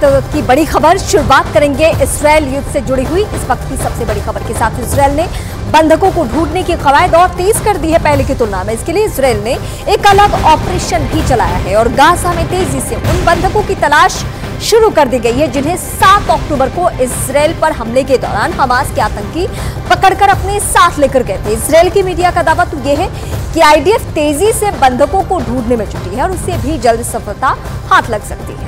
की बड़ी खबर शुरुआत करेंगे इजरायल युद्ध से जुड़ी हुई इस वक्त की सबसे बड़ी खबर के साथ। इजरायल ने बंधकों को ढूंढने की कवायद और तेज कर दी है पहले की तुलना में। इसके लिए इजरायल ने एक अलग ऑपरेशन भी चलाया है और गाजा में तेजी से उन बंधकों की तलाश शुरू कर दी गई है जिन्हें 7 अक्टूबर को इजरायल पर हमले के दौरान हमास के आतंकी पकड़कर अपने साथ लेकर गए थे। इजरायल की मीडिया का दावा तो यह है कि आईडीएफ तेजी से बंधकों को ढूंढने में जुटी है और उसे भी जल्द सफलता हाथ लग सकती है।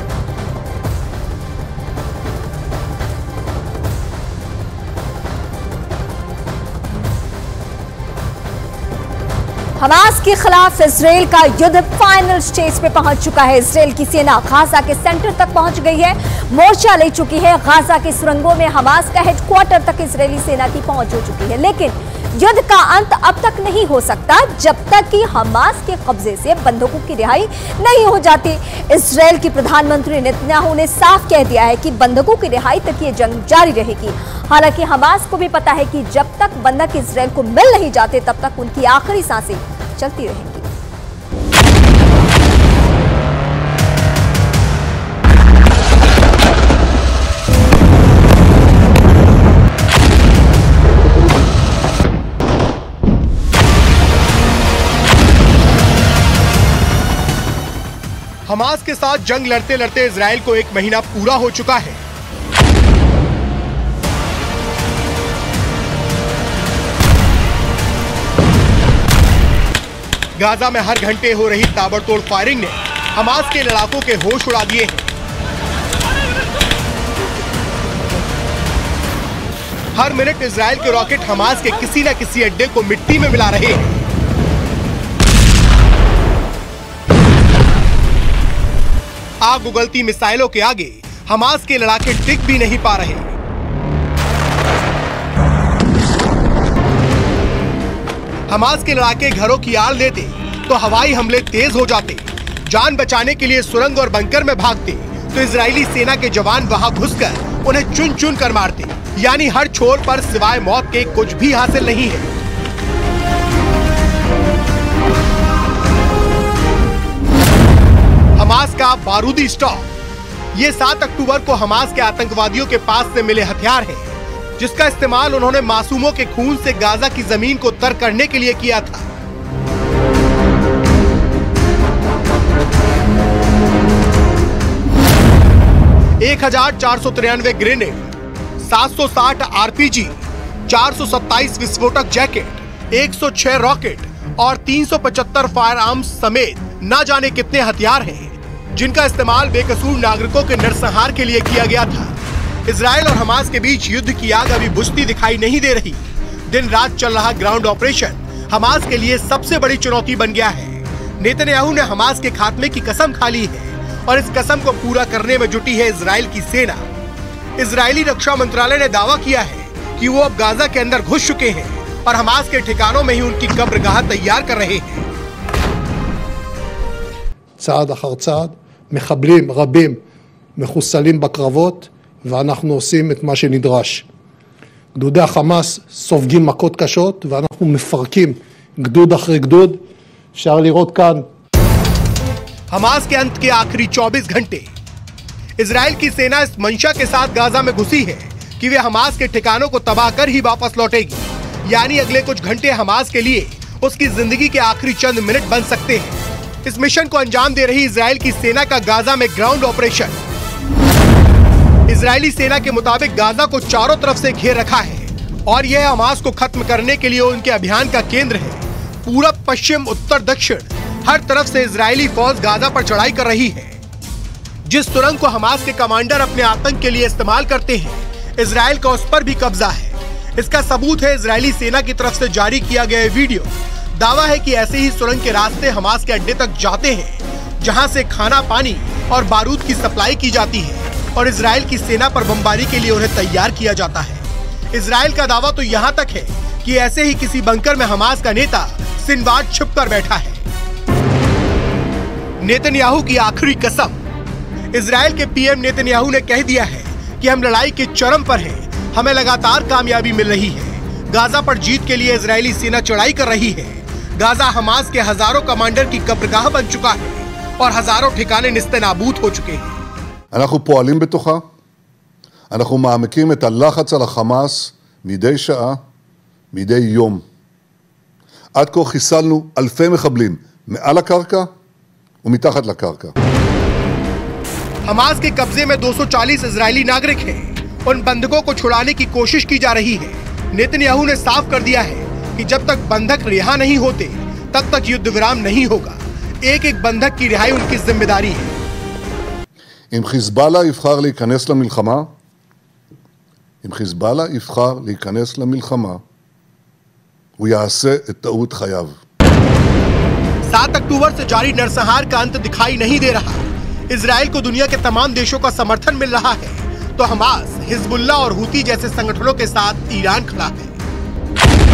हमास के खिलाफ इजरायल का युद्ध फाइनल स्टेज पे पहुंच चुका है। इजरायल की सेना गाजा के सेंटर तक पहुंच गई है, मोर्चा ले चुकी है। गाजा के सुरंगों में हमास का हेडक्वार्टर तक इजरायली सेना की पहुंच हो चुकी है। लेकिन युद्ध का अंत अब तक नहीं हो सकता जब तक कि हमास के कब्जे से बंधकों की रिहाई नहीं हो जाती। इजरायल की प्रधानमंत्री नेतन्याहू ने साफ कह दिया है कि बंधकों की रिहाई तक ये जंग जारी रहेगी। हालांकि हमास को भी पता है कि जब तक बंधक इजरायल को मिल नहीं जाते तब तक उनकी आखिरी सांसें चलती रहेंगी। हमास के साथ जंग लड़ते लड़ते इजरायल को 1 महीना पूरा हो चुका है। गाजा में हर घंटे हो रही ताबड़तोड़ फायरिंग ने हमास के लड़ाकों के होश उड़ा दिए हैं। हर मिनट इजरायल के रॉकेट हमास के किसी न किसी अड्डे को मिट्टी में मिला रहे हैं। आग उगलती मिसाइलों के आगे हमास के लड़ाके टिक भी नहीं पा रहे। हमास के लड़ाके घरों की आड़ लेते तो हवाई हमले तेज हो जाते। जान बचाने के लिए सुरंग और बंकर में भागते तो इजरायली सेना के जवान वहां घुसकर उन्हें चुन चुन कर मारते। यानी हर छोर पर सिवाय मौत के कुछ भी हासिल नहीं है। हमास का बारूदी स्टॉक। ये 7 अक्टूबर को हमास के आतंकवादियों के पास से मिले हथियार हैं, जिसका इस्तेमाल उन्होंने मासूमों के खून से गाजा की जमीन को तर करने के लिए किया था। एक 1493 ग्रेनेड, 760 आरपीजी, 427 विस्फोटक जैकेट, 106 रॉकेट और 375 फायर आर्म्स समेत न जाने कितने हथियार हैं, जिनका इस्तेमाल बेकसूर नागरिकों के नरसंहार के लिए किया गया था। इजरायल और हमास के बीच युद्ध की आग अभी बुझती दिखाई नहीं दे रही। दिन रात चल रहा ग्राउंड ऑपरेशन हमास के लिए सबसे बड़ी चुनौती बन गया है। नेतन्याहू ने हमास के खात्मे की कसम खा ली है और इस कसम को पूरा करने में जुटी है इजरायल की सेना। इजरायली रक्षा मंत्रालय ने दावा किया है कि वो अब गाजा के अंदर घुस चुके हैं और हमास के ठिकानों में ही उनकी कब्रगाह तैयार कर रहे हैं। צעד אחר צעד, מחבלים רבים מחוסלים בקרבות, ואנחנו עושים את מה שנדרש. גדודי החמאס סופגים מכות קשות, ואנחנו מפרקים גדוד אחרי גדוד. אפשר לראות כאן. हमास के अंत के आखिरी 24 घंटे इजरायल की सेना इस मंशा के साथ गाजा में घुसी है कि वे हमास के ठिकानों को तबाह कर ही वापस लौटेगी। यानी अगले कुछ घंटे हमास के लिए उसकी जिंदगी के आखिरी चंद मिनट बन सकते हैं। इस मिशन को अंजाम दे रही इजरायल की सेना का गाजा में ग्राउंड ऑपरेशन। इजरायली सेना के मुताबिक गाजा को चारों तरफ से घेर रखा है और यह हमास को खत्म करने के लिए उनके अभियान का केंद्र है। पूरब, पश्चिम, उत्तर, दक्षिण हर तरफ से इजरायली फौज गाजा पर चढ़ाई कर रही है। जिस सुरंग को हमास के कमांडर अपने आतंक के लिए इस्तेमाल करते हैं, इजरायल का उस पर भी कब्जा है। इसका सबूत है इजरायली सेना की तरफ से जारी किया गया वीडियो। दावा है कि ऐसे ही सुरंग के रास्ते हमास के अड्डे तक जाते हैं, जहां से खाना, पानी और बारूद की सप्लाई की जाती है और इजरायल की सेना पर बमबारी के लिए उन्हें तैयार किया जाता है। इजरायल का दावा तो यहां तक है कि ऐसे ही किसी बंकर में हमास का नेता सिनवार छिपकर बैठा है। नेतन्याहू की आखिरी कसम। इजरायल के पीएम नेतन्याहू ने कह दिया है कि हम लड़ाई के चरम पर हैं, हमें लगातार कामयाबी मिल रही है। गाजा पर जीत के लिए इजरायली सेना चढ़ाई कर रही है। गाजा हमास के हजारों कमांडर की कब्रगाह बन चुका है और हजारों ठिकाने निस्ते नाबूद हो चुके हैं। אנחנו פועלים בתוכה, אנחנו מעמיקים את הלחץ על החמאס מדי שעה, מדי יום. עד כה חיסלנו אלפי מחבלים מעל הקרקע ומתחת לקרקע. हमास के कब्जे में 240 इजरायली नागरिक हैं। उन बंधकों को छुड़ाने की कोशिश की जा रही है। नेतन्याहू ने साफ कर दिया है कि जब तक बंधक रिहा नहीं होते तब तक युद्ध विराम नहीं होगा। एक एक बंधक की रिहाई उनकी जिम्मेदारी है। אם חיזבאללה יבחר להיכנס למלחמה, הוא יעשה את טעות חייו. 7 अक्टूबर से जारी नरसंहार का अंत दिखाई नहीं दे रहा। इजराइल को दुनिया के तमाम देशों का समर्थन मिल रहा है, तो हमास, हिजबुल्लाह और हुती जैसे संगठनों के साथ ईरान खड़ा है।